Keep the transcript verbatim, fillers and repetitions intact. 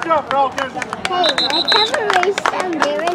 job, bro. Good. Hey, let's have a race someday.